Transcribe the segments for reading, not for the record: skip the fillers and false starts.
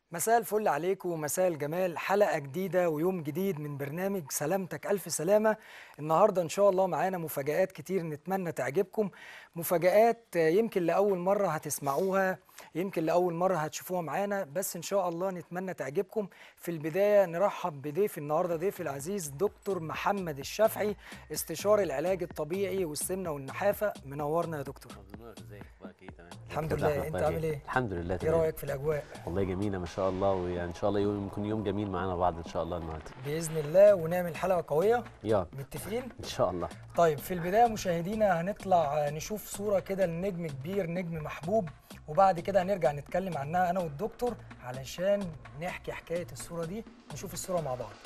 مساء الفل عليكم ومساء الجمال. حلقة جديدة ويوم جديد من برنامج سلامتك ألف سلامة. النهاردة إن شاء الله معانا مفاجآت كتير نتمنى تعجبكم. مفاجآت يمكن لأول مرة هتسمعوها، يمكن لأول مرة هتشوفوها معانا، بس إن شاء الله نتمنى تعجبكم. في البداية نرحب بضيف النهاردة، ضيف العزيز دكتور محمد الشافعي، استشاري العلاج الطبيعي والسمنة والنحافة. منورنا يا دكتور. ازيك؟ اخبارك ايه؟ تمام الحمد لله، أنت عامل إيه؟ الحمد لله إيه تمام. رأيك في الأجواء؟ والله جميله ما شاء الله، ويعني ان شاء الله يكون يوم جميل معانا بعض ان شاء الله النهارده بإذن الله، ونعمل حلقة قوية. يلا متفقين؟ ان شاء الله. طيب في البداية مشاهدينا هنطلع نشوف صورة كده لنجم كبير، نجم محبوب، وبعد كده هنرجع نتكلم عنها أنا والدكتور علشان نحكي حكاية الصورة دي. نشوف الصورة مع بعض.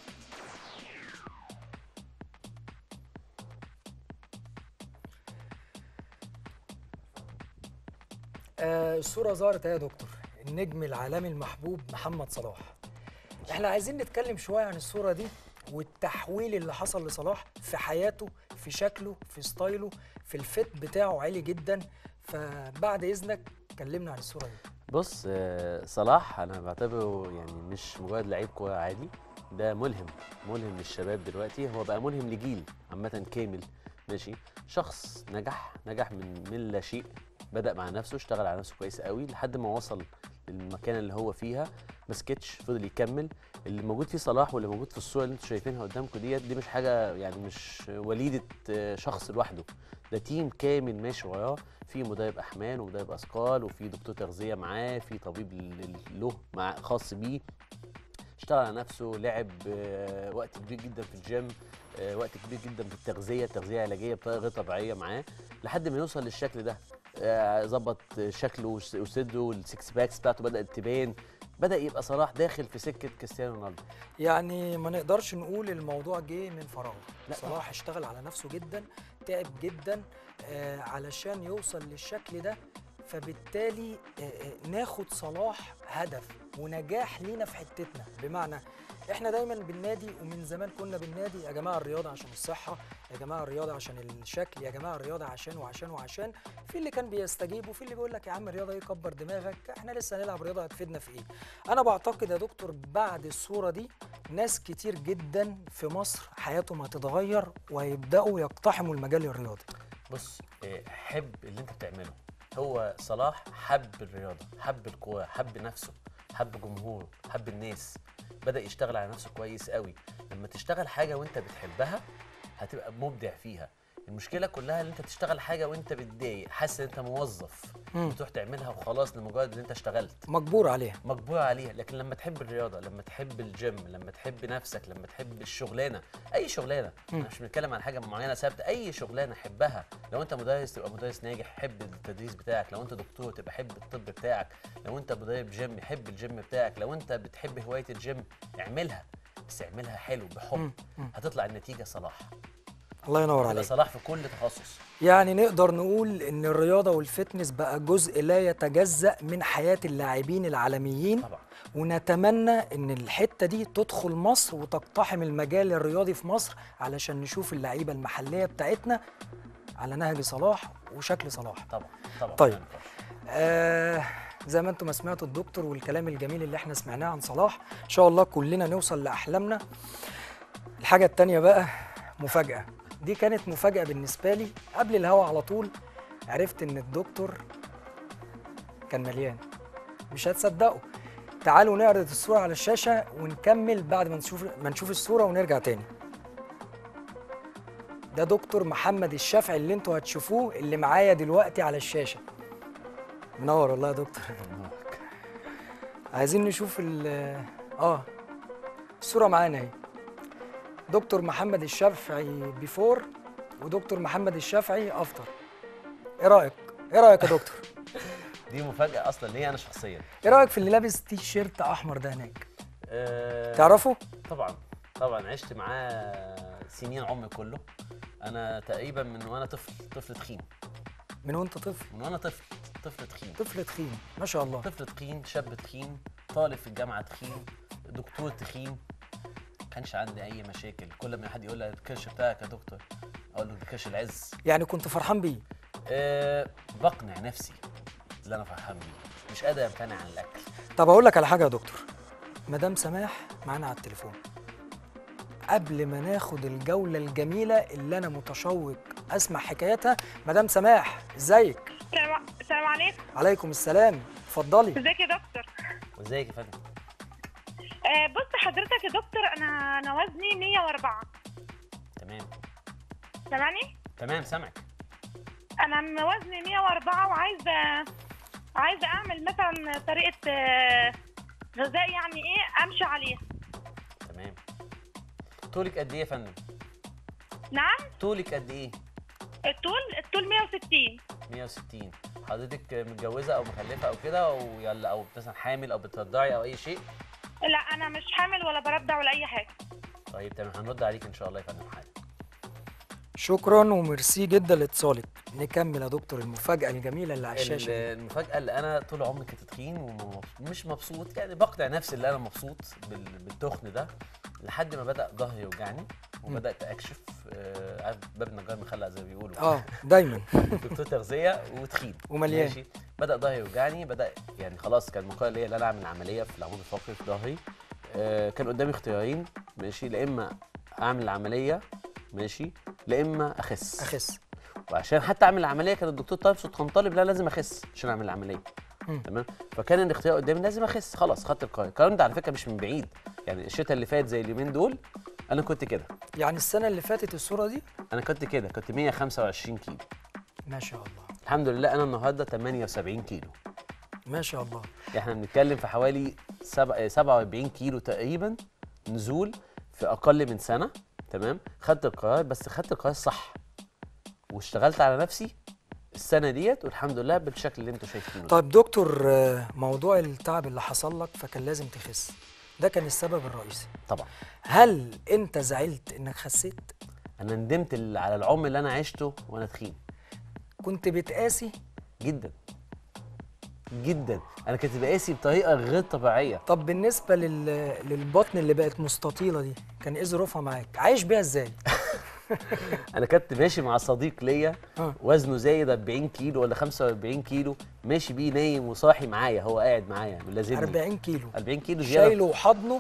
الصورة ظهرت اهي يا دكتور، النجم العالمي المحبوب محمد صلاح. احنا عايزين نتكلم شوية عن الصورة دي والتحويل اللي حصل لصلاح في حياته، في شكله، في ستايله، في الفت بتاعه عالي جدا. فبعد إذنك كلمنا عن الصورة دي. بص، صلاح انا بعتبره يعني مش مجرد لعيب كوره عادي، ده ملهم للشباب دلوقتي، هو بقى ملهم لجيل عامه كامل. ماشي، شخص نجح من لا شيء، بدأ مع نفسه، اشتغل على نفسه كويس قوي لحد ما وصل للمكان اللي هو فيها، ما سكتش، فضل يكمل. اللي موجود فيه صلاح واللي موجود في الصورة اللي انتوا شايفينها قدامكم دي مش حاجة، يعني مش وليدة شخص لوحده، ده تيم كامل ماشي وراه، في مدرب أحمال ومدرب أثقال وفي دكتور تغذية معاه، في طبيب له مع خاص بيه، اشتغل على نفسه، لعب وقت كبير جدا في الجيم، وقت كبير جدا في التغذية العلاجية بطريقة غير طبيعية معاه لحد ما يوصل للشكل ده. ظبط شكله وصدره والسكس باكس بتاعته بدأت تبان، بدأ يبقى صلاح داخل في سكة كريستيانو رونالدو. يعني ما نقدرش نقول الموضوع جه من فراغ. لا، صلاح اشتغل على نفسه جدا، تعب جدا علشان يوصل للشكل ده. فبالتالي ناخد صلاح هدف ونجاح لينا في حتتنا. بمعنى احنا دايما بالنادي، ومن زمان كنا بالنادي، يا جماعه الرياضه عشان الصحه، يا جماعه الرياضه عشان الشكل، يا جماعه الرياضه عشان وعشان وعشان. في اللي كان بيستجيب وفي اللي بيقول لك يا عم الرياضه ايه، كبر دماغك، احنا لسه هنلعب رياضه هتفيدنا في ايه. انا بعتقد يا دكتور بعد الصوره دي ناس كتير جدا في مصر حياتهم هتتغير وهيبداوا يقتحموا المجال الرياضي. بص، حب اللي انت بتعمله. هو صلاح حب الرياضة، حب الكورة، حب نفسه، حب جمهوره، حب الناس، بدأ يشتغل على نفسه كويس قوي. لما تشتغل حاجة وانت بتحبها هتبقى مبدع فيها. المشكلة كلها ان انت تشتغل حاجة وانت بتضايق، حاسس ان انت موظف بتروح تعملها وخلاص لمجرد ان انت اشتغلت، مجبور عليها. مجبور عليها. لكن لما تحب الرياضة، لما تحب الجيم، لما تحب نفسك، لما تحب الشغلانة، اي شغلانة، انا مش بنتكلم عن حاجة معينة ثابتة، اي شغلانة حبها. لو انت مدرس تبقى مدرس ناجح، حب التدريس بتاعك. لو انت دكتور تبقى حب الطب بتاعك. لو انت مدرب جيم حب الجيم بتاعك. لو انت بتحب هواية الجيم اعملها، بس اعملها حلو بحب، هتطلع النتيجة صلاح. الله ينور هتبقى عليك. صلاح في كل تخصص. يعني نقدر نقول ان الرياضه والفتنس بقى جزء لا يتجزأ من حياه اللاعبين العالميين. طبعا. ونتمنى ان الحته دي تدخل مصر وتقتحم المجال الرياضي في مصر علشان نشوف اللعيبه المحليه بتاعتنا على نهج صلاح وشكل صلاح. طبعا طبعا. طيب زي ما انتم ما سمعتوا الدكتور والكلام الجميل اللي احنا سمعناه عن صلاح، ان شاء الله كلنا نوصل لاحلامنا. الحاجه التانيه بقى مفاجاه. دي كانت مفاجاه بالنسبه لي. قبل الهوا على طول عرفت ان الدكتور كان مليان. مش هتصدقوا. تعالوا نعرض الصورة على الشاشة ونكمل بعد ما نشوف الصورة ونرجع تاني. ده دكتور محمد الشافعي اللي انتوا هتشوفوه، اللي معايا دلوقتي على الشاشة. منور والله يا دكتور. عايزين نشوف الصورة معانا اهي. دكتور محمد الشافعي بيفور ودكتور محمد الشافعي افتر. ايه رأيك؟ ايه رأيك يا دكتور؟ دي مفاجأة أصلا ليا أنا شخصيا. ايه رأيك في اللي لابس تي شيرت أحمر ده هناك؟ تعرفه؟ طبعا عشت معاه سنين عمري كله. أنا تقريبا من وأنا طفل تخين. من وأنت طفل؟ من وأنا طفل تخين. طفل تخين ما شاء الله. طفل تخين، شاب تخين، طالب في الجامعة تخين، دكتور تخين. ما كانش عندي أي مشاكل. كل ما حد يقول لي الكرش بتاعك يا دكتور أقول له ده كرش العز. يعني كنت فرحان بيه؟ بقنع نفسي اللي أنا فرحان بيه، مش قادر امتنع عن الاكل. طب اقول لك على حاجه يا دكتور، مدام سماح معانا على التليفون. قبل ما ناخد الجوله الجميله اللي انا متشوق اسمع حكايتها، مدام سماح ازيك؟ السلام عليكم. عليكم السلام، اتفضلي. ازيك يا دكتور؟ وازيك يا فندم؟ بص حضرتك يا دكتور، انا وزني 104. تمام. سامعني؟ تمام سامعك. انا وزني 104 عايزه اعمل مثلا طريقه غذاء، يعني ايه امشي عليها. تمام. طولك قد ايه يا فندم؟ نعم؟ طولك قد ايه؟ الطول 160. 160. حضرتك متجوزه او مخلفه او كده، او مثلا حامل او بترضعي او اي شيء؟ لا انا مش حامل ولا برضع ولا اي حاجه. طيب تمام، هنرد عليك ان شاء الله يا فندم حالا. شكرا وميرسي جدا لاتصالك. نكمل يا دكتور المفاجاه الجميله اللي على الشاشه دي. المفاجاه اللي انا طول عمري كنت تخين ومش مبسوط، يعني بقنع نفسي اللي انا مبسوط بالتخن ده، لحد ما بدا ظهري يوجعني وبدات اكشف. عارف باب النجار مخلع زي ما بيقولوا. دايما. دكتور تغذيه وتخين ومليان. ماشي. بدا ظهري يوجعني، بدا يعني خلاص كان مقرر ليا ان انا اعمل عمليه في العمود الفقري في ظهري. كان قدامي اختيارين ماشي، لا اما اعمل العمليه ماشي، لا اما اخس. وعشان حتى اعمل العمليه كان الدكتور كان طالب لا لازم اخس عشان اعمل العمليه. تمام. فكان الاختيار قدامي لازم اخس، خلاص خدت القرار. الكلام ده على فكره مش من بعيد، يعني الشتاء اللي فات زي اليومين دول انا كنت كده. يعني السنه اللي فاتت الصوره دي انا كنت كده، كنت 125 كيلو. ما شاء الله. الحمد لله انا النهارده 78 كيلو. ما شاء الله. احنا بنتكلم في حوالي 47 كيلو تقريبا نزول في اقل من سنه. تمام. خدت القرار، بس خدت القرار صح واشتغلت على نفسي السنه ديت، والحمد لله بالشكل اللي انتوا شايفينه. طيب دكتور، موضوع التعب اللي حصل لك فكان لازم تخس، ده كان السبب الرئيسي طبعا. هل انت زعلت انك خسيت؟ انا ندمت على العمر اللي انا عشته وانا تخين. كنت بتقاسي؟ جدا جدا، انا كنت بقاسي بطريقه غير طبيعيه. طب بالنسبه للبطن اللي بقت مستطيله دي، كان ايه ظروفها معاك؟ عايش بيها ازاي؟ انا كنت ماشي مع صديق ليا وزنه زايد 40 كيلو ولا 45 كيلو، ماشي بيه نايم وصاحي معايا، هو قاعد معايا ملازمني. 40 كيلو 40 كيلو زياده، شايله وحضنه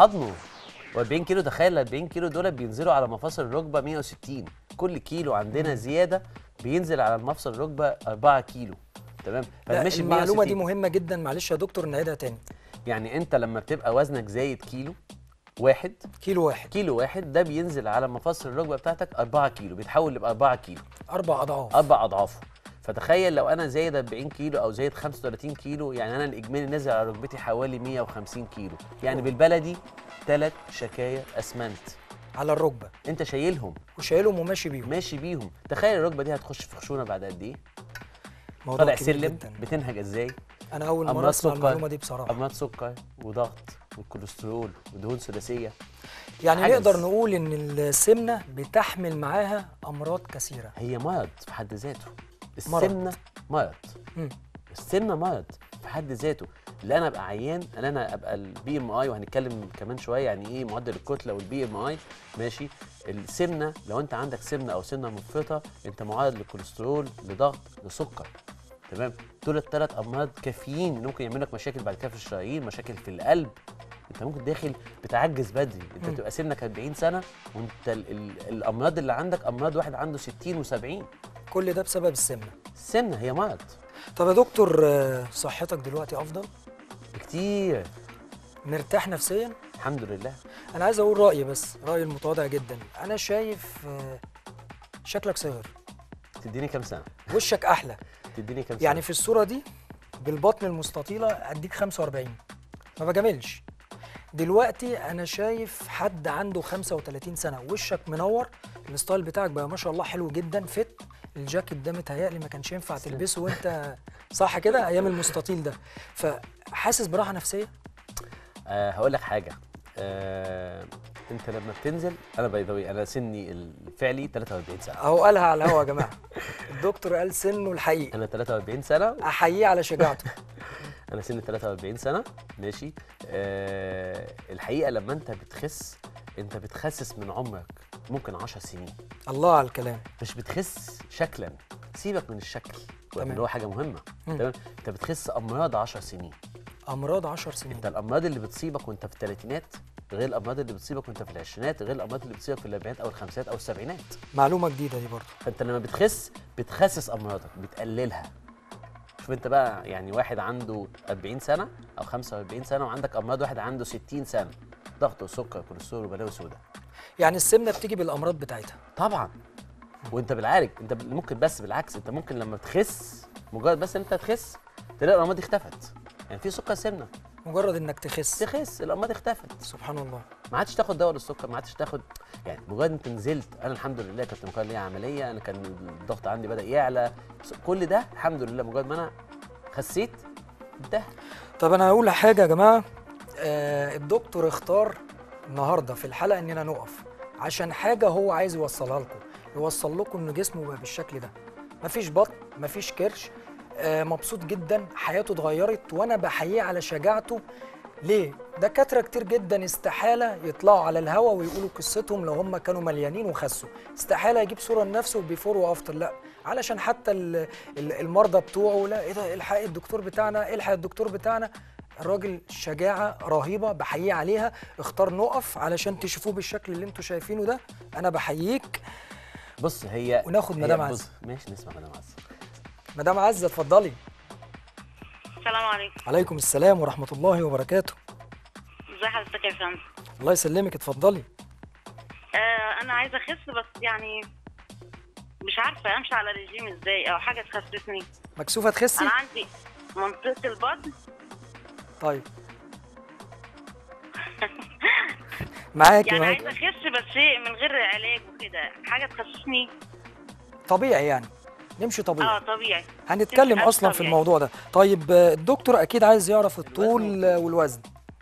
و40 كيلو. تخيل 40 كيلو دول بينزلوا على مفاصل الركبه 160. كل كيلو عندنا زياده بينزل على مفصل الركبه 4 كيلو. تمام. المعلومه دي مهمه جدا، معلش يا دكتور نعيدها تاني. يعني انت لما بتبقى وزنك زايد كيلو واحد، كيلو واحد ده بينزل على مفاصل الركبه بتاعتك 4 كيلو، بيتحول يبقى 4 كيلو، 4 اضعافه. فتخيل لو انا زايد 40 كيلو او زايد 35 كيلو، يعني انا الاجمالي نازل على ركبتي حوالي 150 كيلو، يعني بالبلدي 3 شكاير اسمنت على الركبه انت شايلهم وماشي بيهم. تخيل الركبه دي هتخش في خشونه بعد قد ايه؟ موضوع طالع كبير سلم جدا. بتنهج ازاي؟ انا اول مره اسمع المعلومه دي بصراحه. امراض سكر وضغط والكوليسترول ودهون ثلاثيه. يعني نقدر نقول ان السمنه بتحمل معاها امراض كثيره. هي مرض في حد ذاته. السمنه مرض. السمنه مرض في حد ذاته. اللي انا ابقى عيان، اللي انا ابقى البي ام اي، وهنتكلم كمان شويه يعني ايه معدل الكتله والبي ام اي ماشي. السمنه لو انت عندك سمنه او سمنه مفرطه، انت معرض للكوليسترول، لضغط، لسكر. تمام. دول الثلاث امراض كافيين ممكن يعملوا لك مشاكل بعد كده في الشرايين، مشاكل في القلب. انت ممكن داخل بتعجز بدري، انت تبقى سنك 40 سنه وانت الامراض اللي عندك امراض واحد عنده 60 و70. كل ده بسبب السمنه. السمنه هي مرض. طب يا دكتور، صحتك دلوقتي افضل بكتير؟ مرتاح نفسيا؟ الحمد لله. انا عايز اقول رايي، بس رايي المتواضع جدا. انا شايف شكلك صغير. تديني كام سنه؟ وشك احلى. تديني كام سنه؟ يعني في الصوره دي بالبطن المستطيله اديك 45، ما بجاملش. دلوقتي انا شايف حد عنده 35 سنه، وشك منور، الستايل بتاعك بقى ما شاء الله حلو جدا، فت. الجاكيت ده متهيألي ما كانش ينفع تلبسه وانت صح كده ايام المستطيل ده. فحاسس براحه نفسيه؟ هقول لك حاجه. انت لما بتنزل، انا باي ذا واي انا سني الفعلي 43 سنه اهو قالها على الهوا يا جماعه. الدكتور قال سنه الحقيقي. انا 43 سنه، احييه على شجاعته. انا سني 43 سنه ماشي. الحقيقه لما انت بتخس، انت بتخسس من عمرك ممكن 10 سنين. الله على الكلام. مش بتخس شكلا، سيبك من الشكل تمام. اللي هو حاجه مهمه. تمام. انت بتخس امراض 10 سنين. امراض 10 سنين. انت الامراض اللي بتصيبك وانت في الثلاثينات غير الامراض اللي بتصيبك وانت في العشرينات غير الامراض اللي بتصيبك في الاربعينات او الخمسينات او السبعينات. معلومه جديده دي برضه. فانت لما بتخسس امراضك، بتقللها. شوف انت بقى يعني واحد عنده 40 سنه او 45 سنه وعندك امراض واحد عنده 60 سنه، ضغط وسكر كوليسترول وبلاوي سودا. يعني السمنه بتيجي بالامراض بتاعتها. طبعا. وانت بالعالج انت ممكن، بس بالعكس انت ممكن لما تخس، مجرد بس انت تخس تلاقي الامراض دي اختفت. يعني في سكر سمنه، مجرد انك تخس الامراض اختفت. سبحان الله. ما عادش تاخد دواء للسكر، ما عادش تاخد، يعني مجرد انت نزلت. انا الحمد لله كنت مقرر ليا عمليه، انا كان الضغط عندي بدا يعلى، كل ده الحمد لله مجرد ما انا خسيت انتهى. طب انا هقول حاجه يا جماعه. الدكتور اختار النهارده في الحلقه اننا نقف عشان حاجه هو عايز يوصلها لكم، يوصل لكم ان جسمه بقى بالشكل ده، مفيش بطن مفيش كرش. مبسوط جدا، حياته اتغيرت وانا بحييه على شجاعته. ليه؟ دكاتره كتير جدا استحاله يطلعوا على الهوا ويقولوا قصتهم لو هم كانوا مليانين وخسوا، استحاله يجيب صوره لنفسه بيفور وافتر، لا، علشان حتى المرضى بتوعه، لا ايه ده، الحق الدكتور بتاعنا، الحق الدكتور بتاعنا. الراجل شجاعه رهيبه بحييه عليها، اختار نقف علشان تشوفوه بالشكل اللي انتوا شايفينه ده. انا بحييك. بص هي وناخد مدام عزه. ماشي نسمع مدام عزه. مدام عزه اتفضلي. السلام عليكم. عليكم السلام ورحمه الله وبركاته. ازي حضرتك يا فندم؟ الله يسلمك، اتفضلي. انا عايزه اخس بس يعني مش عارفه امشي على ريجيم ازاي او حاجه تخسسني. مكسوفه تخسي؟ انا عندي منطقه البطن. طيب معاكي يعني معاكي. عايزه اخس بس ايه، من غير علاج وكده، حاجه تخسسني. طبيعي يعني، نمشي طبيعي. طبيعي. هنتكلم تمشي اصلا في طبيعي. الموضوع ده. طيب الدكتور اكيد عايز يعرف الطول والوزن.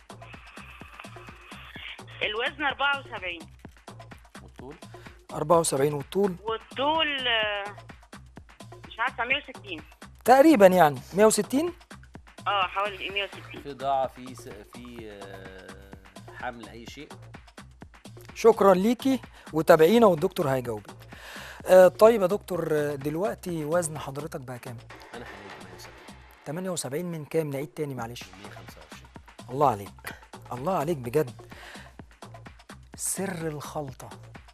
الوزن 74 والطول 74 والطول والطول مش عارفه 160 تقريبا، يعني 160. حوالي 160. في ضاعه في حمل اي شيء. شكرا ليكي وتابعينا والدكتور هيجاوبك. طيب يا دكتور، دلوقتي وزن حضرتك بقى كام؟ انا حاليا 78 من كام؟ نعيد تاني معلش. 125. الله عليك، الله عليك بجد. سر الخلطة،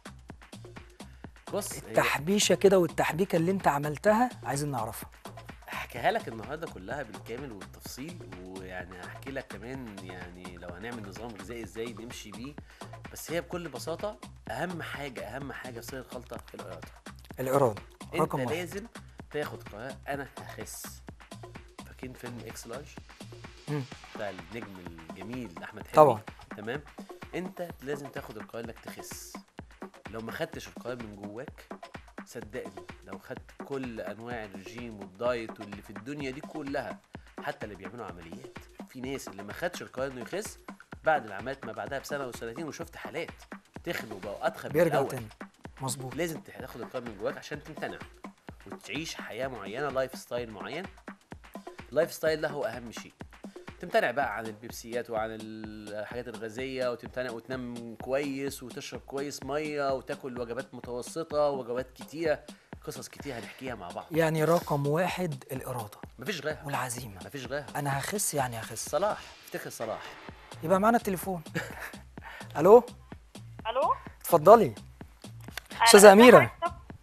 بص التحبيشة كده والتحبيكة اللي انت عملتها عايزين نعرفها. هحكيها لك النهارده كلها بالكامل والتفصيل، ويعني هحكي لك كمان يعني لو هنعمل نظام غذائي ازاي نمشي بيه. بس هي بكل بساطه اهم حاجه في سر الخلطه الإرادة انت رقم واحد. لازم تاخد قرار انا هخس. فاكرين فيلم اكس لارج بتاع النجم الجميل احمد حلمي؟ طبعا. تمام. انت لازم تاخد القرار انك تخس. لو ما خدتش القرار من جواك صدقني، لو خدت كل انواع الرجيم والدايت واللي في الدنيا دي كلها، حتى اللي بيعملوا عمليات، في ناس اللي ما خدش القرار انه يخس بعد العمليات ما بعدها بسنه وسنتين، وشفت حالات تخنوا بقوا اتخن من بيرجع الأول. تاني. مظبوط. لازم تاخد القرار من جواك عشان تمتنع وتعيش حياه معينه، لايف ستايل معين. اللايف ستايل ده هو اهم شيء. تمتنع بقى عن البيبسيات وعن الحاجات الغازيه، وتمتنع وتنام كويس وتشرب كويس ميه وتاكل وجبات متوسطه ووجبات كتيره. قصص كتير هنحكيها مع بعض. يعني رقم واحد الإرادة مفيش غيرها والعزيمة. مفيش غيرها. أنا هخس يعني هخس. صلاح، افتكر صلاح. يبقى معانا التليفون. ألو. الو. اتفضلي أستاذة أميرة.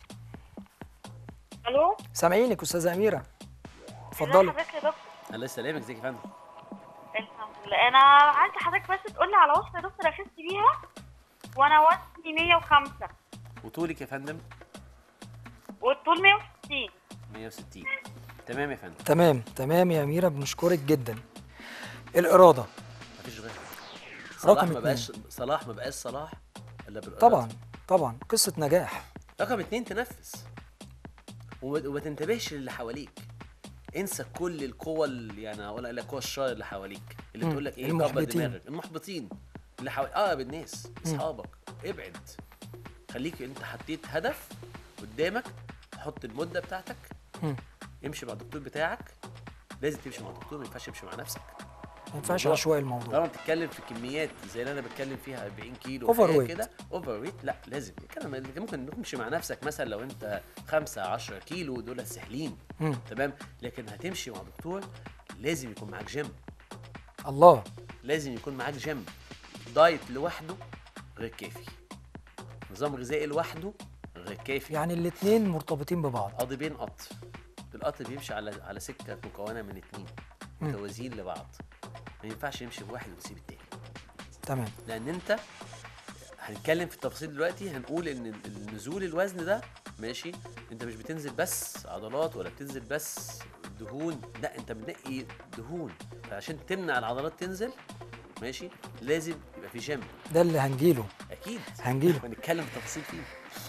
الو. سامعينك أستاذة أميرة، ازي اتفضلي. حضرتك يا دكتور؟ الله يسلمك، ازيك يا فندم؟ الحمد لله. انا عايزه حضرتك بس تقول لي على وصفه يا دكتور اخس بيها، وانا وزني 105 وطولك يا فندم؟ والطول 160. 160. تمام يا فندم. تمام يا أميرة، بنشكرك جدا. الإرادة مفيش غيرها. رقم صلاح ما بقاش صلاح الا بالإرادة. طبعا قصة نجاح. رقم 2 تنفس وما تنتبهش للي حواليك. انسى كل القوى اللي يعني هقول لك قوى الشر اللي حواليك اللي تقول لك ايه، كبر دماغك. المحبطين اللي حواليك، اقرب الناس، اصحابك، ابعد. خليك انت حطيت هدف قدامك، حط المده بتاعتك، امشي مع الدكتور بتاعك. لازم تمشي مع الدكتور، ما ينفعش تمشي مع نفسك. ما ينفعش الموضوع- عشوائي الموضوع. طالما بتتكلم في كميات زي اللي انا بتكلم فيها 40 كيلو Overweight. وحاجة كده اوفر ويت، لا لازم الكلام ممكن تمشي مع نفسك مثلا لو انت 5 10 كيلو دول سهلين مم. تمام، لكن هتمشي مع دكتور لازم يكون معاك جيم، الله. لازم يكون معاك جيم. دايت لوحده غير كافي، نظام غذائي لوحده غير كافي. يعني الاتنين مرتبطين ببعض. قضيبين قطر، القطر بيمشي على سكه مكونه من 2 مم. متوازيين لبعض، ما ينفعش يمشي بواحد ويسيب التاني. تمام. لان انت هنتكلم في التفاصيل دلوقتي، هنقول ان النزول الوزن ده ماشي، انت مش بتنزل بس عضلات ولا بتنزل بس دهون، لا انت بتنقي دهون، فعشان تمنع العضلات تنزل ماشي لازم يبقى في جيم. ده اللي هنجيله. اكيد هنجيله. هنتكلم في تفاصيل فيه.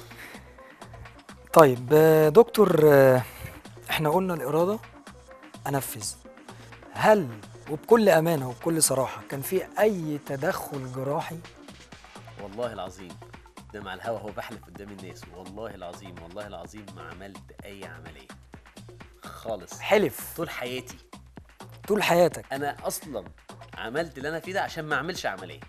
طيب دكتور، احنا قلنا الإرادة أنفذ. هل وبكل أمانة وبكل صراحة كان في أي تدخل جراحي؟ والله العظيم ده مع الهوا هو بحلف قدام الناس، والله العظيم والله العظيم ما عملت اي عمليه خالص حلف طول حياتي. طول حياتك؟ انا اصلا عملت اللي انا فيه ده عشان ما اعملش عمليه.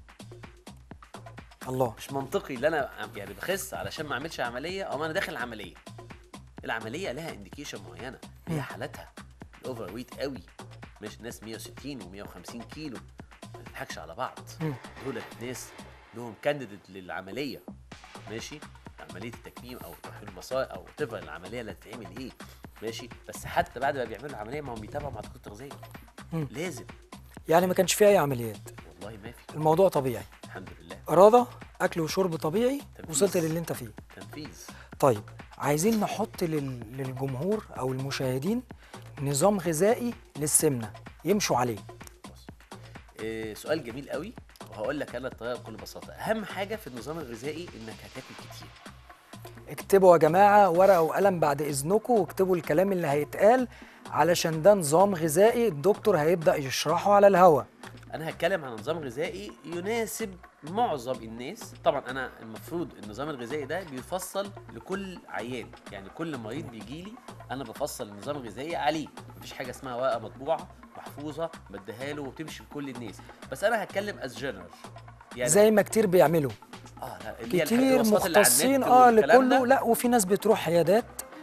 الله. مش منطقي اللي انا يعني بخس علشان ما اعملش عمليه او انا داخل عمليه. العمليه لها انديكيشن معينه، ليها حالاتها. الاوفر ويت قوي، مش ناس 160 و150 كيلو، ما نضحكش على بعض. دول ناس لهم كانديديت للعمليه ماشي، عمليه التكميم او تحويل المصائب او تبقى العمليه اللي هتتعمل ايه ماشي، بس حتى بعد ما بيعملوا العمليه ما هم بيتابعوا مع دكتور تغذيه. لازم. يعني ما كانش فيه أي عمليات؟ والله ما في، الموضوع طبيعي، الحمد لله. إرادة، أكل وشرب طبيعي، تنفيذ. وصلت للي أنت فيه. تنفيذ. طيب عايزين نحط للجمهور أو المشاهدين نظام غذائي للسمنة يمشوا عليه. بص. سؤال جميل قوي، وهقول لك انا الطريقه بكل بساطه. اهم حاجه في النظام الغذائي انك هتاكل كتير. اكتبوا يا جماعة ورقة وقلم بعد إذنكم، واكتبوا الكلام اللي هيتقال علشان ده نظام غذائي الدكتور هيبدأ يشرحه على الهوا. انا هتكلم عن نظام غذائي يناسب معظم الناس. طبعا انا المفروض النظام الغذائي ده بيفصل لكل عيان، يعني كل مريض بيجي لي انا بفصل النظام الغذائي عليه، مفيش حاجه اسمها ورقه مطبوعه محفوظه بديها له وتمشي لكل الناس، بس انا هتكلم از جنرال يعني زي ما كتير بيعملوا، لا اللي هي كتير الوصفات اللي على مختصين النت والكلام لكله. ده. لا وفي ناس بتروح عيادات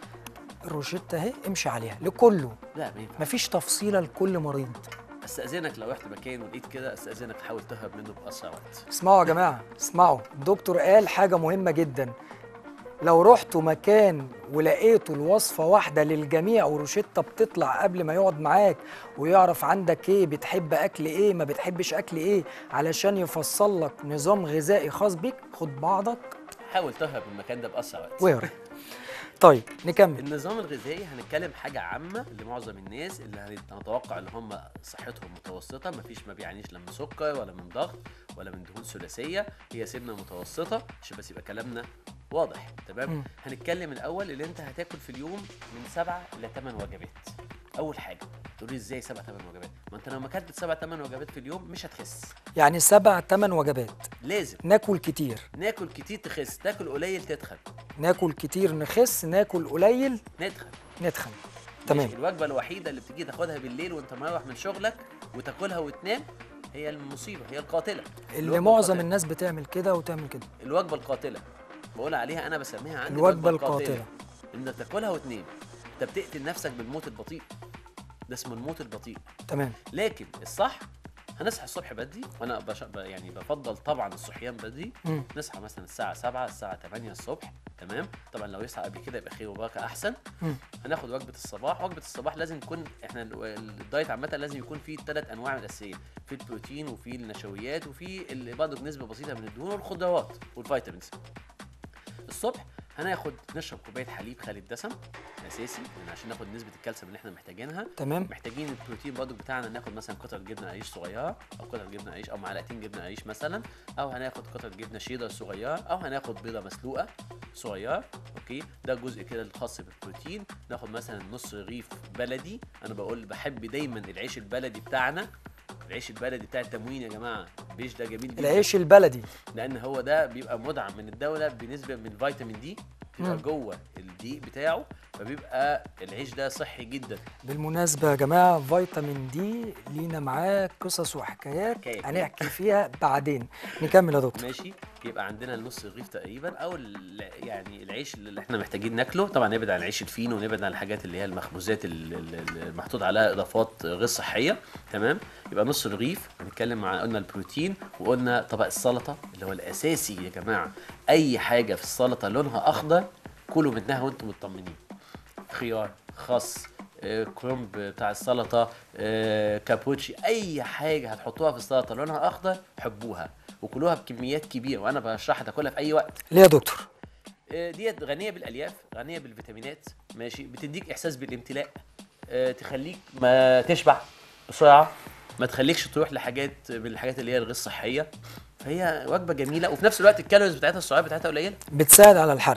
الروشتة اهي امشي عليها لكله، لا ما ينفعش. مفيش تفصيلة لكل مريض. استاذنك لو رحت مكان ولقيت كده استاذنك تحاول تهرب منه باسرع وقت. اسمعوا يا جماعة، اسمعوا، الدكتور قال حاجة مهمة جدا. لو رحتوا مكان ولقيتوا الوصفة واحدة للجميع وروشتة بتطلع قبل ما يقعد معاك ويعرف عندك ايه، بتحب اكل ايه، ما بتحبش اكل ايه، علشان يفصل لك نظام غذائي خاص بيك، خد بعضك حاول تهرب من المكان ده باسرع وقت. واهرب. طيب نكمل. النظام الغذائي هنتكلم حاجه عامه لمعظم الناس اللي هنتوقع ان هم صحتهم متوسطه، ما بيعانيش لا من سكر ولا من ضغط ولا من دهون ثلاثيه، هي سمنه متوسطه عشان بس يبقى كلامنا واضح. تمام. هنتكلم الاول اللي انت هتاكل في اليوم من 7 ل 8 وجبات. اول حاجه تقولي ازاي 7 8 وجبات؟ ما انت لو ما اكلت 7 8 وجبات في اليوم مش هتخس. يعني 7 8 وجبات لازم ناكل كتير. ناكل كتير تخس، تاكل قليل تتخن. ناكل كتير نخس، ناكل قليل نتخن. نتخن. تمام. الوجبه الوحيده اللي بتيجي تاخدها بالليل وانت مروح من شغلك وتاكلها وتنام هي المصيبه، هي القاتله. اللي معظم الناس بتعمل كده وتعمل كده. الوجبه القاتله بقول عليها، انا بسميها عندي الوجبه القاتله. انك تاكلها وتنام، انت بتقتل نفسك بالموت البطيء، ده اسمه الموت البطيء. تمام. لكن الصح هنصحى الصبح بدري، وانا يعني بفضل طبعا الصحيان بدري. نصحى مثلا الساعه 7 الساعه 8 الصبح. تمام. طبعا لو يصحى قبل كده يبقى خير وبركه احسن. هناخد وجبه الصباح. وجبه الصباح لازم تكون، احنا الدايت عامه لازم يكون فيه 3 انواع الاساسيه، في البروتين وفي النشويات وفي برضه نسبه بسيطه من الدهون والخضروات والفيتامينز. الصبح نشرب كوبايه حليب خالي الدسم اساسي، يعني عشان ناخد نسبه الكالسيوم اللي احنا محتاجينها. تمام. محتاجين البروتين برضو بتاعنا، ناخد مثلا قطعه جبنه قريش صغيره او قطعه جبنه قريش او معلقتين جبنه قريش مثلا، او هناخد قطعه جبنه شيدر صغيره، او هناخد بيضه مسلوقه صغيره. اوكي، ده جزء كده الخاص بالبروتين. ناخد مثلا نص رغيف بلدي. انا بحب دايما العيش البلدي بتاعنا، العيش البلدي بتاع التموين يا جماعه، العيش ده جميل جدا. العيش البلدي لان هو ده بيبقى مدعم من الدوله بنسبه من فيتامين دي بيبقى جوه الدقيق بتاعه، فبيبقى العيش ده صحي جدا. بالمناسبة يا جماعة فيتامين دي لينا معاه قصص وحكايات هنحكي فيها بعدين. نكمل يا دكتور. ماشي. يبقى عندنا النص رغيف تقريبا، او يعني العيش اللي احنا محتاجين ناكله. طبعا نبعد عن العيش الفينو ونبعد عن الحاجات اللي هي المخبوزات اللي محطوط عليها اضافات غير صحيه. تمام. يبقى نص رغيف. هنتكلم عن قلنا البروتين، وقلنا طبق السلطه اللي هو الاساسي يا جماعه. اي حاجه في السلطه لونها اخضر كلوا منها وانتم مطمنين. خيار، خس، كرنب بتاع السلطه، كابوتشي، اي حاجه هتحطوها في السلطه لونها اخضر حبوها وكلوها بكميات كبيره، وانا برشحها تاكلها في اي وقت. ليه يا دكتور؟ ديت غنيه بالالياف، غنيه بالفيتامينات، ماشي، بتديك احساس بالامتلاء، تخليك ما تشبع بسرعه، ما تخليكش تروح لحاجات من الحاجات اللي هي الغير صحيه. فهي وجبه جميله، وفي نفس الوقت الكالوريز بتاعتها، السعرات بتاعتها قليله. بتساعد على الحرق.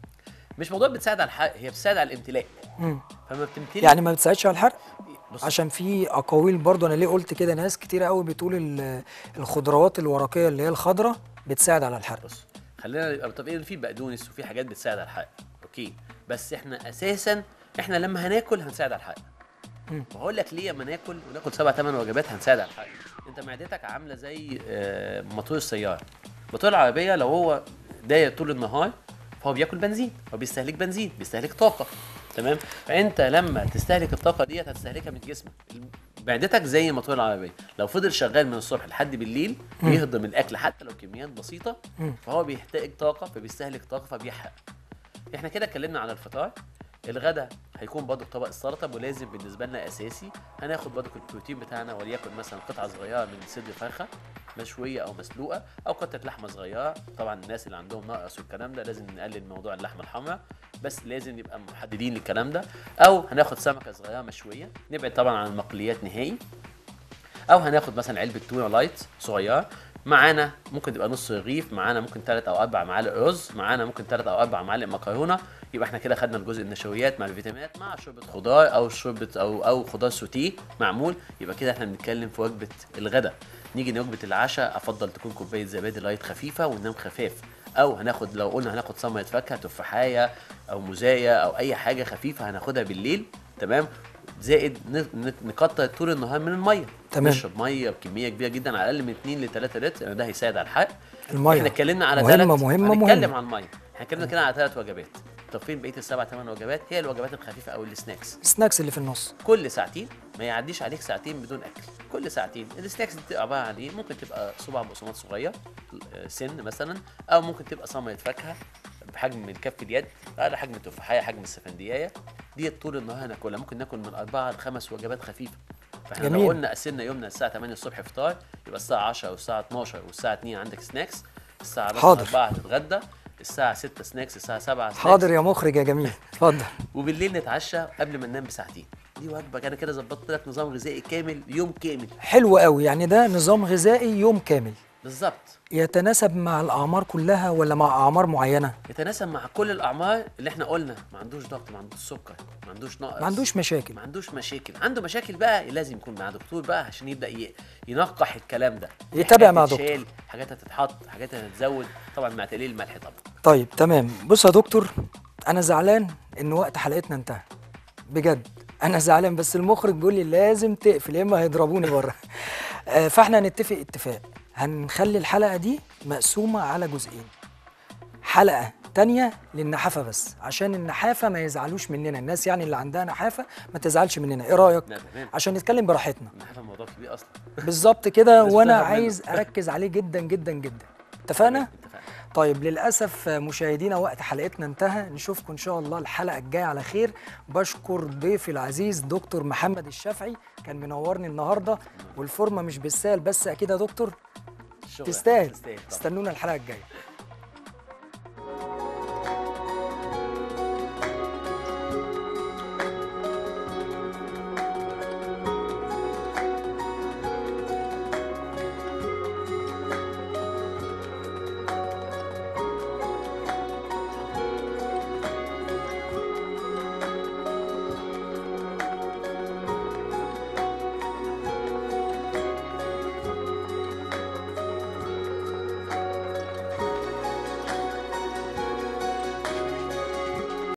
مش موضوع بتساعد على الحرق، هي بتساعد على الامتلاء. فما بتمتلي يعني ما بتساعدش على الحرق. عشان في اقاويل برضو، انا ليه قلت كده، ناس كتير قوي بتقول الخضروات الورقيه اللي هي الخضراء بتساعد على الحرق. بص، خلينا نبقى متفقين، في بقدونس وفي حاجات بتساعد على الحرق، اوكي، بس احنا اساسا لما هناكل هنساعد على الحرق. وهقول لك ليه. اما وناكل 7 8 وجبات هنساعد على الحرق. انت معدتك عامله زي موتور السياره. موتور العربيه لو هو داير طول النهار فهو بياكل بنزين، هو بيستهلك بنزين، بيستهلك طاقه. تمام. فانت لما تستهلك الطاقه ديت هتستهلكها من جسمك. معدتك زي موتور العربيه، لو فضل شغال من الصبح لحد بالليل بيهضم الاكل حتى لو كميات بسيطه، فهو بيحتاج طاقه، فبيستهلك طاقه، فبيحرق. احنا كده اتكلمنا على الفطار. الغدا هيكون برضه طبق السلطه، ولازم بالنسبه لنا اساسي. هناخد برضه البروتين بتاعنا، وليكن مثلا قطعه صغيره من صدر فرخه مشويه او مسلوقه، او قطعه لحمه صغيره. طبعا الناس اللي عندهم نقص والكلام ده لازم نقلل موضوع اللحمه الحمراء، بس لازم نبقى محددين للكلام ده. او هناخد سمكه صغيره مشويه، نبعد طبعا عن المقليات نهائي. او هناخد مثلا علبه تونه لايت صغيره معانا، ممكن تبقى نص رغيف معانا، ممكن 3 أو 4 معالق رز معانا، ممكن 3 أو 4 معالق مكرونه. يبقى احنا كده خدنا الجزء النشويات مع الفيتامينات مع شوربه خضار او شوربه او خضار سوتيه معمول. يبقى كده احنا بنتكلم في وجبه الغداء. نيجي لوجبه العشاء، افضل تكون كوبايه زبادي لايت خفيفه وننام خفاف. او هناخد، لو قلنا هناخد ثمره فاكهه، تفاحيه او موزايه او اي حاجه خفيفه هناخدها بالليل. تمام. زائد نكتر طول النهار من الميه. تمام. نشرب ميه بكميه كبيره جدا، على الاقل من 2 ل 3 لتر، لان ده هيساعد على الحرق. الميه احنا اتكلمنا على مهمه. هنتكلم عن الميه. احنا اتكلمنا كده على 3 وجبات. طب فين بقيه ال7 8 وجبات؟ هي الوجبات الخفيفه او السناكس اللي في النص. كل ساعتين، ما يعديش عليك ساعتين بدون اكل. كل ساعتين. السناكس دي بتبقى عباره عن ايه؟ ممكن تبقى صباع بقسماط صغير سن مثلا، او ممكن تبقى ثمره فاكهه بحجم الكف اليد، على حجم التفاحيه، حجم السفنديايه. دي طول النهار هناكلها. ممكن ناكل من 4 ل 5 وجبات خفيفه. فاحنا جميل. لو قلنا قسمنا يومنا الساعه 8 الصبح فطار، يبقى الساعه 10 والساعه 12 والساعه 2 عندك سناكس، الساعه 4 هتتغدى، الساعه 6 سناكس، الساعه 7 سناكس. حاضر يا مخرج يا جميل، اتفضل. وبالليل نتعشى قبل ما ننام بساعتين. دي وجبه. انا كده ظبطت لك نظام غذائي كامل، يوم كامل. حلو قوي. يعني ده نظام غذائي يوم كامل. بالظبط. يتناسب مع الاعمار كلها ولا مع اعمار معينه؟ يتناسب مع كل الاعمار. اللي احنا قلنا ما عندوش ضغط، ما عندوش سكر، ما عندوش نقص، ما عندوش مشاكل. ما عندوش مشاكل. عنده مشاكل بقى لازم يكون مع دكتور بقى عشان يبدا ينقح الكلام ده، يتابع مع دكتور. حاجات هتتحط، حاجات هتتزود، طبعا مع تقليل الملح طبعا. طيب تمام. بص يا دكتور، انا زعلان ان وقت حلقتنا انتهى بجد. انا زعلان، بس المخرج بيقول لي لازم تقفل يا اما هيضربوني بره. فاحنا هنتفق اتفاق، هنخلي الحلقه دي مقسومه على جزئين. حلقه تانية للنحافه بس، عشان النحافه ما يزعلوش مننا الناس، يعني اللي عندها نحافه ما تزعلش مننا. ايه رايك؟ عشان نتكلم براحتنا. النحافه موضوع كبير اصلا. بالظبط كده. وانا عايز اركز عليه جدا جدا جدا. اتفقنا؟ طيب للأسف مشاهدينا وقت حلقتنا انتهى. نشوفكم إن شاء الله الحلقة الجاية على خير. بشكر ضيفي العزيز دكتور محمد الشافعي، كان منورني النهاردة، والفورمة مش بالسهل بس أكيد يا دكتور تستاهل. استنونا الحلقة الجاية.